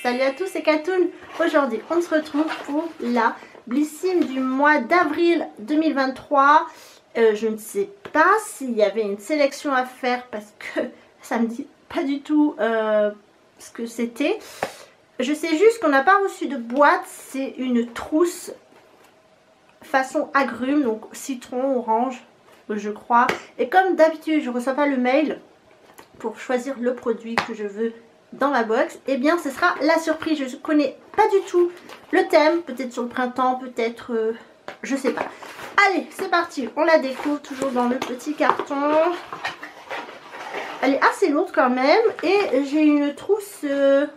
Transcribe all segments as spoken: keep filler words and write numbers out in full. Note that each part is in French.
Salut à tous, c'est Katoon. Aujourd'hui, on se retrouve pour la Blissim du mois d'avril deux mille vingt-trois. Euh, je ne sais pas s'il y avait une sélection à faire parce que ça me dit pas du tout euh, ce que c'était. Je sais juste qu'on n'a pas reçu de boîte. C'est une trousse façon agrumes, donc citron, orange, je crois. Et comme d'habitude, je ne reçois pas le mail pour choisir le produit que je veux dans ma box, et eh bien ce sera la surprise. Je connais pas du tout le thème, peut-être sur le printemps, peut-être euh, je sais pas. Allez, c'est parti, on la découvre toujours dans le petit carton. Elle est assez lourde quand même, et j'ai une trousse euh,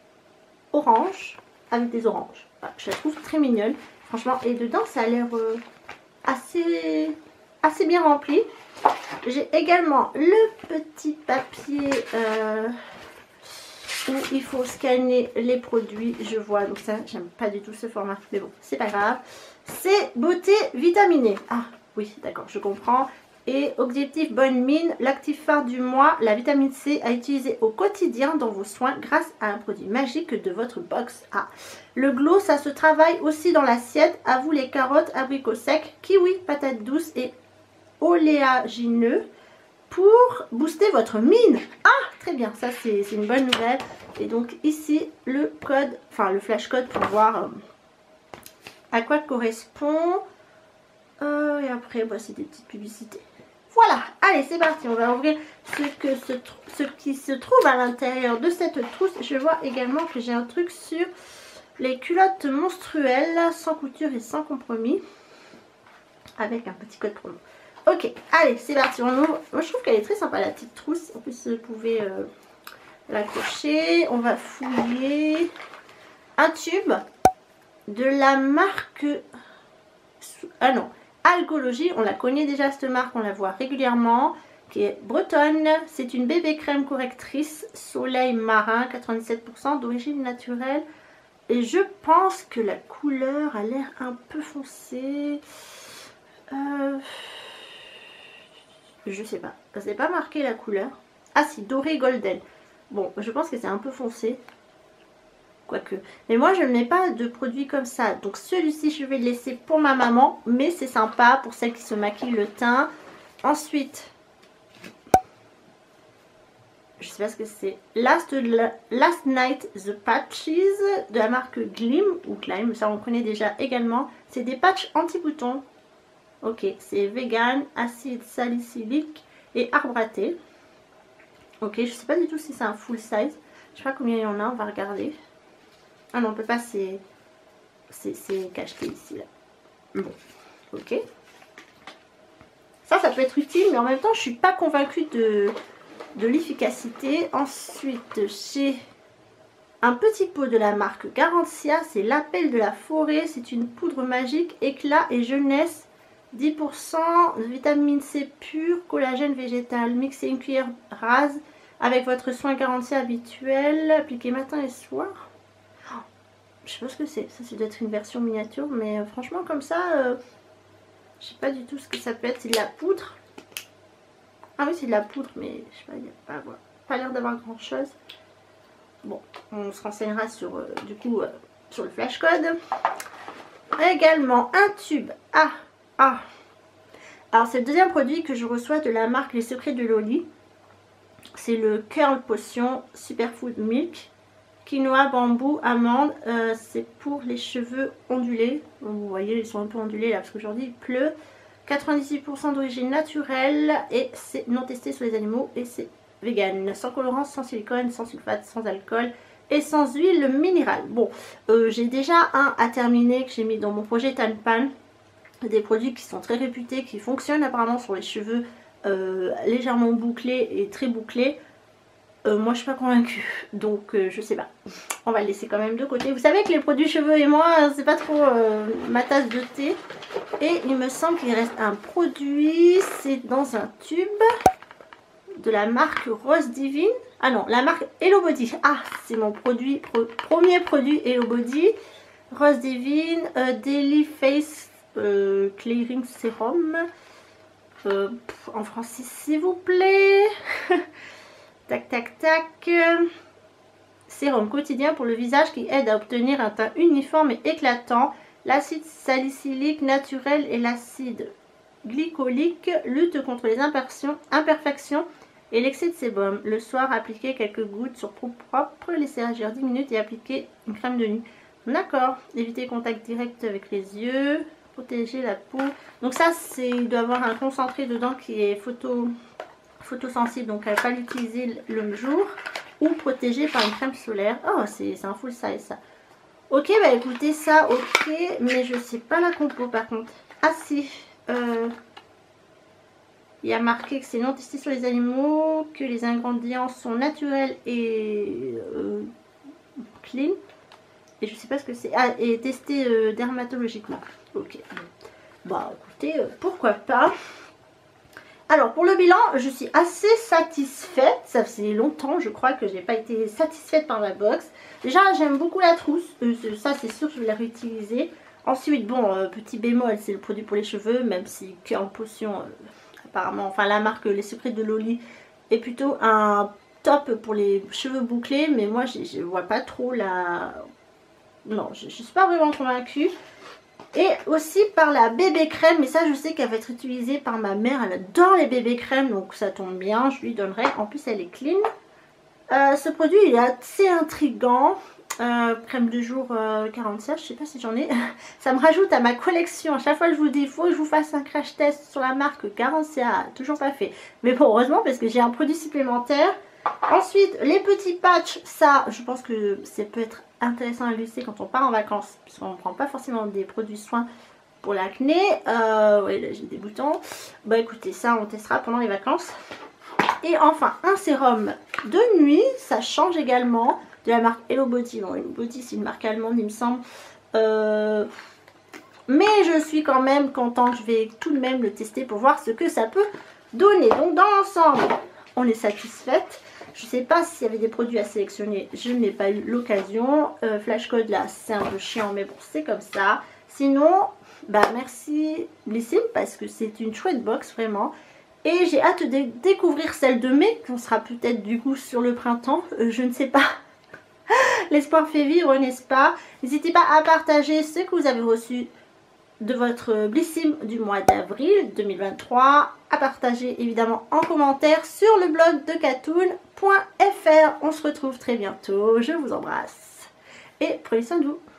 orange avec des oranges. Voilà, je la trouve très mignonne, franchement, et dedans ça a l'air euh, assez assez bien rempli. J'ai également le petit papier euh, où il faut scanner les produits, je vois, donc ça j'aime pas du tout ce format, mais bon c'est pas grave. C'est beauté vitaminée, ah oui d'accord, je comprends. Et objectif bonne mine, l'actif phare du mois, la vitamine C à utiliser au quotidien dans vos soins grâce à un produit magique de votre box. Ah, le glow ça se travaille aussi dans l'assiette, à vous les carottes, abricots secs, kiwi, patates douces et oléagineux pour booster votre mine. Ah très bien, ça c'est une bonne nouvelle. Et donc ici le code, enfin le flash code pour voir euh, à quoi correspond. Euh, et après bah, c'est des petites publicités. Voilà, allez c'est parti, on va ouvrir ce, que se, ce qui se trouve à l'intérieur de cette trousse. Je vois également que j'ai un truc sur les culottes menstruelles sans couture et sans compromis, avec un petit code promo. Ok, allez, c'est parti, on ouvre. Moi, je trouve qu'elle est très sympa, la petite trousse. En plus, vous pouvez euh, l'accrocher. On va fouiller un tube de la marque... Ah non, Algologie. On la connaît déjà, cette marque. On la voit régulièrement. Qui est bretonne. C'est une bébé crème correctrice soleil marin, quatre-vingt-dix-sept pour cent d'origine naturelle. Et je pense que la couleur a l'air un peu foncée. Euh... Je sais pas, c'est pas marqué la couleur. Ah si, doré golden. Bon, je pense que c'est un peu foncé. Quoique. Mais moi, je ne mets pas de produits comme ça. Donc celui-ci, je vais le laisser pour ma maman. Mais c'est sympa pour celles qui se maquillent le teint. Ensuite, je sais pas ce que c'est. Last, Last Night The Patches de la marque Glim ou Climb. Ça, on connaît déjà également. C'est des patchs anti-boutons. Ok, c'est vegan, acide salicylique et arbre à thé. Ok, je sais pas du tout si c'est un full size. Je sais pas combien il y en a, on va regarder. Ah non, on peut pas, c'est c'est cacheté ici là. Bon, ok. Ça, ça peut être utile, mais en même temps, je suis pas convaincue de, de l'efficacité. Ensuite, j'ai un petit pot de la marque Garantia. C'est l'appel de la forêt. C'est une poudre magique, éclat et jeunesse. dix pour cent de vitamine C pure, collagène végétal. Mixez une cuillère rase avec votre soin garanti habituel. Appliquez matin et soir. Oh, je sais pas ce que c'est. Ça, c'est doit être une version miniature. Mais euh, franchement, comme ça, euh, je sais pas du tout ce que ça peut être. C'est de la poudre. Ah oui, c'est de la poudre. Mais je sais pas, il n'y a pas, voilà, pas l'air d'avoir grand chose. Bon, on se renseignera sur, euh, du coup, euh, sur le flash code. Également, un tube. Ah! Ah, alors c'est le deuxième produit que je reçois de la marque Les Secrets de Loli. C'est le Curl Potion Superfood Milk. Quinoa, bambou, amande. Euh, c'est pour les cheveux ondulés. Vous voyez, ils sont un peu ondulés là parce qu'aujourd'hui il pleut. quatre-vingt-dix-huit pour cent d'origine naturelle et c'est non testé sur les animaux et c'est vegan. Sans colorant, sans silicone, sans sulfate, sans alcool et sans huile minérale. Bon, euh, j'ai déjà un à terminer que j'ai mis dans mon projet Tan Pan. Des produits qui sont très réputés, qui fonctionnent apparemment sur les cheveux euh, légèrement bouclés et très bouclés. Euh, moi je suis pas convaincue, donc euh, je sais pas. On va le laisser quand même de côté. Vous savez que les produits cheveux et moi, c'est pas trop euh, ma tasse de thé. Et il me semble qu'il reste un produit, c'est dans un tube de la marque Rose Divine. Ah non, la marque Hello Body. Ah, c'est mon produit, pro, premier produit Hello Body. Rose Divine, euh, Daily Face Euh, Clearing Serum euh, pff, en français s'il vous plaît. Tac tac tac. sérum quotidien pour le visage qui aide à obtenir un teint uniforme et éclatant. L'acide salicylique naturel et l'acide glycolique luttent contre les imperfections et l'excès de sébum. Le soir, appliquez quelques gouttes sur peau propre, laissez agir dix minutes et appliquez une crème de nuit. D'accord. Évitez le contact direct avec les yeux. Protéger la peau. Donc ça, c'est il doit avoir un concentré dedans qui est photo, photosensible. Donc à ne pas l'utiliser le jour. Ou protégé par une crème solaire. Oh, c'est un full size ça. Ok, bah écoutez ça, ok. Mais je sais pas la compo par contre. Ah si. Euh... Il y a marqué que c'est non testé sur les animaux, que les ingrédients sont naturels et euh, clean. Et je sais pas ce que c'est. Ah, et testé euh, dermatologiquement. Ok. Bah écoutez, euh, pourquoi pas. Alors pour le bilan, je suis assez satisfaite. Ça faisait longtemps, je crois, que j'ai pas été satisfaite par la box. Déjà, j'aime beaucoup la trousse. Euh, ça, c'est sûr, je vais la réutiliser. Ensuite, bon, euh, petit bémol, c'est le produit pour les cheveux, même si qu'en potion... Euh, apparemment, enfin la marque Les Secrets de Loli est plutôt un top pour les cheveux bouclés, mais moi je vois pas trop la... Non, je, je suis pas vraiment convaincue. Et aussi par la bébé crème, mais ça je sais qu'elle va être utilisée par ma mère, elle adore les bébés crèmes, donc ça tombe bien, je lui donnerai. En plus elle est clean. Euh, ce produit il est assez intriguant. Euh, crème de jour euh, quarante-six, je sais pas si j'en ai. Ça me rajoute à ma collection. À chaque fois que je vous dis, il faut que je vous fasse un crash test sur la marque quarante-six. Toujours pas fait. Mais bon, heureusement parce que j'ai un produit supplémentaire. Ensuite, les petits patchs, ça, je pense que ça peut être intéressant à glisser quand on part en vacances. Puisqu'on ne prend pas forcément des produits soins pour l'acné. Euh, ouais, là j'ai des boutons. Bah écoutez, ça on testera pendant les vacances. Et enfin, un sérum de nuit, ça change également. De la marque Hello Body. Bon, Hello Body, c'est une marque allemande, il me semble. Euh... Mais je suis quand même contente. Je vais tout de même le tester pour voir ce que ça peut donner. Donc, dans l'ensemble, on est satisfaite. Je ne sais pas s'il y avait des produits à sélectionner. Je n'ai pas eu l'occasion. Euh, Flash Code, là, c'est un peu chiant, mais bon, c'est comme ça. Sinon, bah merci Blissim, parce que c'est une chouette box, vraiment. Et j'ai hâte de découvrir celle de mai, qu'on sera peut-être du coup sur le printemps. Euh, je ne sais pas. L'espoir fait vivre, n'est-ce pas? N'hésitez pas à partager ce que vous avez reçu de votre Blissim du mois d'avril deux mille vingt-trois. À partager évidemment en commentaire sur le blog de katoon point F R. On se retrouve très bientôt. Je vous embrasse. Et prenez soin de vous.